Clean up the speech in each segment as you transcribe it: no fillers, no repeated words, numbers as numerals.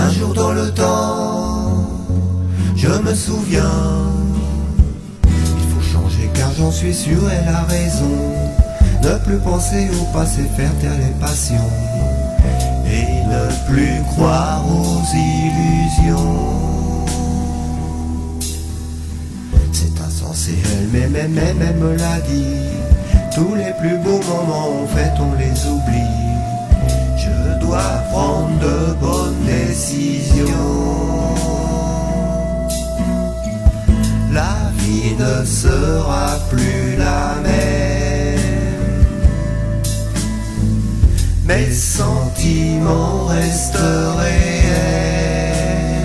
Un jour dans le temps, je me souviens, il faut changer car j'en suis sûr, elle a raison. Ne plus penser au passé, faire taire les passions et ne plus croire aux illusions. C'est insensé, elle me l'a dit. Tous les plus beaux moments, en fait, on les oublie. Je dois prendre de bonnes décisions. La vie ne sera plus la même. Mes sentiments restent réels.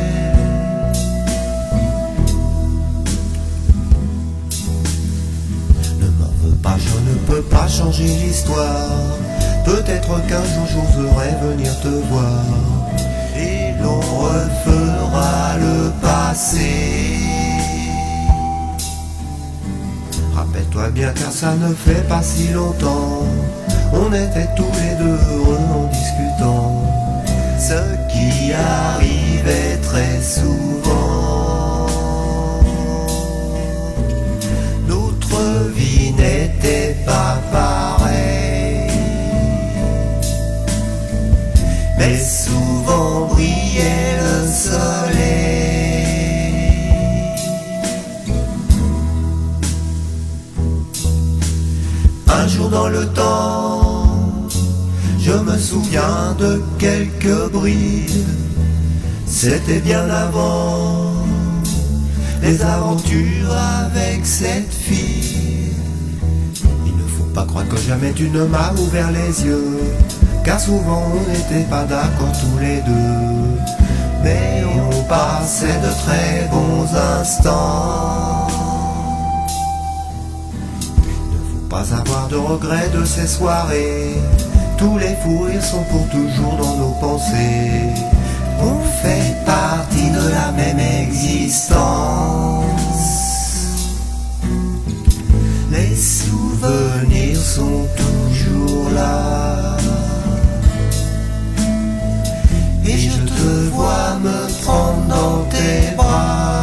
Ne m'en veux pas, je ne peux pas changer l'histoire. Peut-être qu'un jour j'oserai venir te voir et l'on refera le passé. Rappelle-toi bien car ça ne fait pas si longtemps, on était tous les deux heureux en discutant. Ce qui arrivait très souvent, notre vie n'était pas pareille, mais souvent brillait le soleil. Un jour dans le temps, je me souviens de quelques brides. C'était bien avant les aventures avec cette fille. Il ne faut pas croire que jamais tu ne m'as ouvert les yeux, car souvent on n'était pas d'accord tous les deux, mais on passait de très bons instants. Il ne faut pas avoir de regrets de ces soirées, tous les fous rires sont pour toujours dans nos pensées. On fait partie de la même existence. Les souvenirs sont toujours là, et je te vois me prendre dans tes bras.